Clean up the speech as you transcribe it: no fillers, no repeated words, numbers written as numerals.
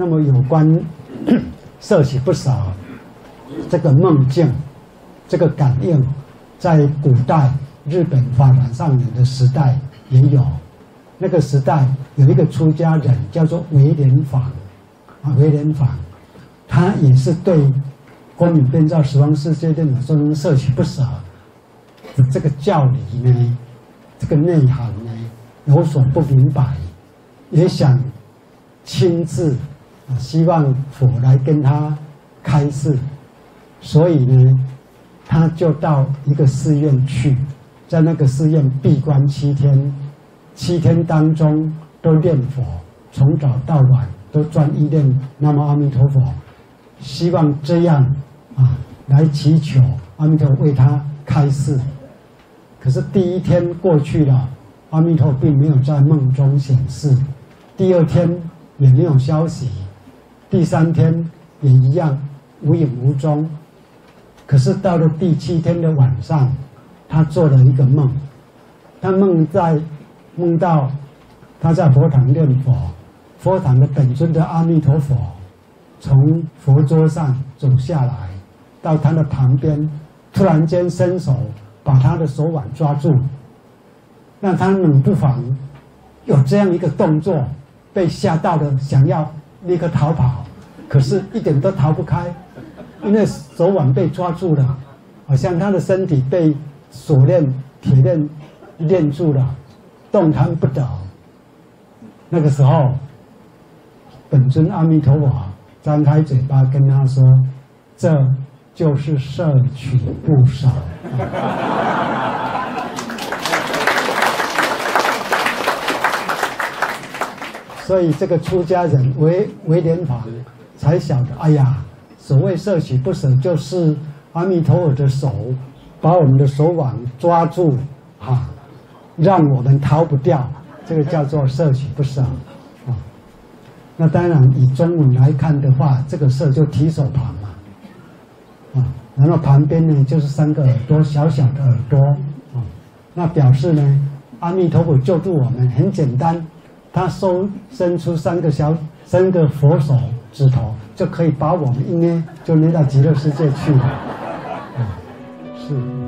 那么有关摄取不舍这个梦境，这个感应，在古代日本法团上人的时代也有。那个时代有一个出家人叫做维莲坊，维莲坊，他也是对光明遍照十方世界论的中摄取不舍的这个教理呢，这个内涵呢有所不明白，也想亲自希望佛来跟他开示，所以呢，他就到一个寺院去，在那个寺院闭关7天，7天当中都念佛，从早到晚都专一念南无阿弥陀佛，希望这样来祈求阿弥陀佛为他开示。可是第1天过去了，阿弥陀佛并没有在梦中显示，第2天也没有消息，第3天也一样无影无踪。可是到了第7天的晚上，他做了一个梦，他梦到他在佛堂念佛，佛堂的本尊的阿弥陀佛从佛桌上走下来，到他的旁边，突然间伸手把他的手腕抓住，让他冷不防有这样一个动作，被吓到了，想要立刻逃跑，可是一点都逃不开，因为手腕被抓住了，好像他的身体被锁链、铁链链住了，动弹不得。那个时候，本尊阿弥陀佛张开嘴巴跟他说：“这就是摄取不舍。”所以这个出家人维莲坊才晓得，哎呀，所谓摄取不舍，就是阿弥陀佛的手把我们的手腕抓住，让我们逃不掉，这个叫做摄取不舍。那当然以中文来看的话，这个摄就提手旁嘛，然后旁边呢就是3个耳朵，小小的耳朵，那表示呢阿弥陀佛救助我们，很简单，他伸出3个佛手指头，就可以把我们一捏就捏到极乐世界去了，是。